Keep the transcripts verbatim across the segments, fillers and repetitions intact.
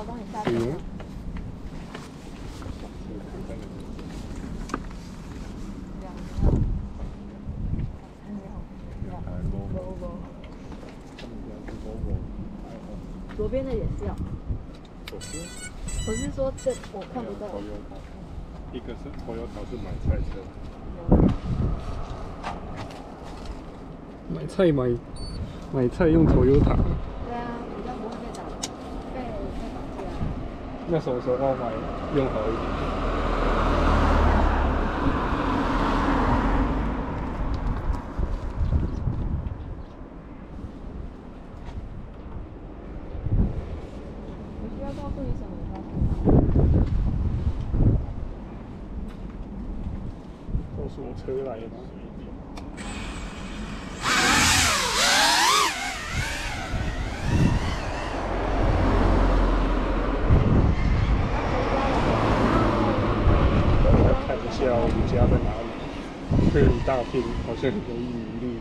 帮你下车。行。左边的也是要。 左边？ 我是说这我看不到。 一个是Toyota是买菜车。 买菜买买菜用Toyota。 对啊，比较不会被打被被绑架。 那什么时候买用好一点？什么车来的？看一下我们家在哪里？这一大片好像很容易迷路。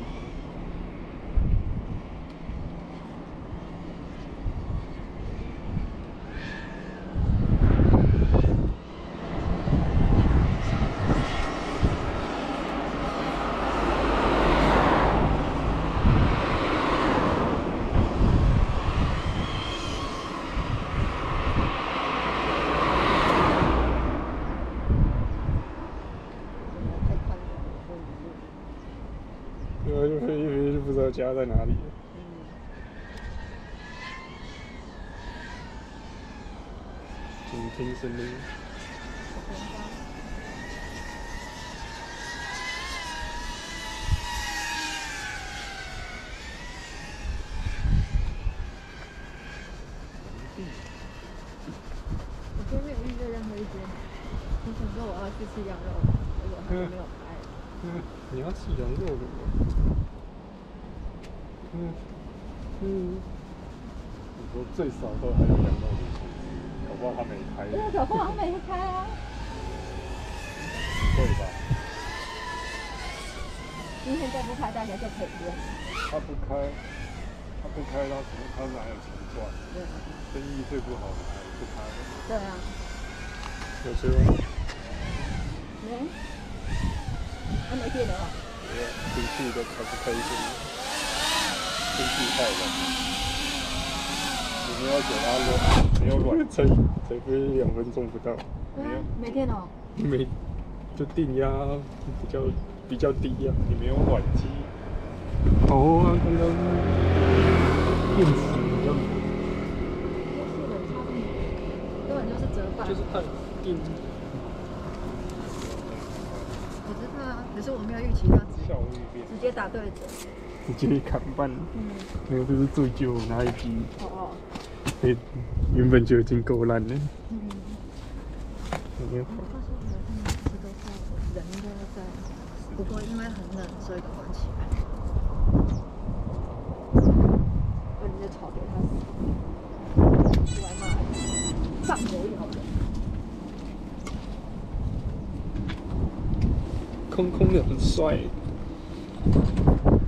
对啊，就飞一飞就不知道家在哪里了。请听声音。 我今天没有预约任何一间，我想说我要去吃羊肉，结果他们没有开。 嗯，你要吃羊肉的吗？嗯嗯， 你说最少都还有两到五千，搞不好他没开。 对啊，搞不好他没开啊。 对吧？ 今天再不开，大家就可以约。 他不开，他不开，他什么？他哪有钱赚？ 对啊。 生意最不好的还不开。 对啊。 有车吗？ 没。还没电的话。 没有，进去的还不开心。天气太冷，你没有给他热，没有暖， 才才飞两分钟不到。 没有，没电哦。 没，就电压比较比较低呀、啊。 你没有暖机。 哦啊，刚刚电池比较。 就是冷差不多，根本就是折半。 就是它电。 我知道啊，可是我没有预期到直接打对折。 直接砍半，嗯，那个就是最旧那一批， 哦， 哎，原本就已经够烂了。嗯。 我发现我他们其实都在人都在，不过因为很冷，所以都关起来。把你的草给他死，出来骂，上头咬人。 空空的很帅。